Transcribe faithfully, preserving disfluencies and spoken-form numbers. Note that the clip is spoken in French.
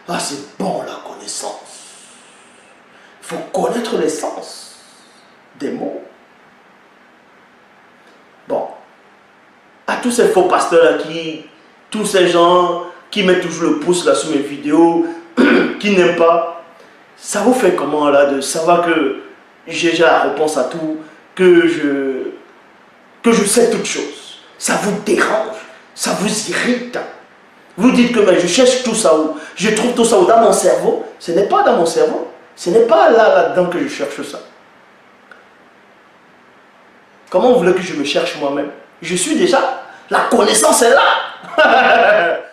Ah, c'est bon la connaissance. Il faut connaître l'essence des mots. Bon, à tous ces faux pasteurs-là qui, tous ces gens qui mettent toujours le pouce là sur mes vidéos, qui n'aiment pas, ça vous fait comment là de savoir que j'ai déjà la réponse à tout, que je, que je sais toutes choses. Ça vous dérange, ça vous irrite. Vous dites que mais je cherche tout ça où, je trouve tout ça où dans mon cerveau. Ce n'est pas dans mon cerveau, ce n'est pas là, là-dedans que je cherche ça. Comment vous voulez que je me cherche moi-même? Je suis déjà, la connaissance est là.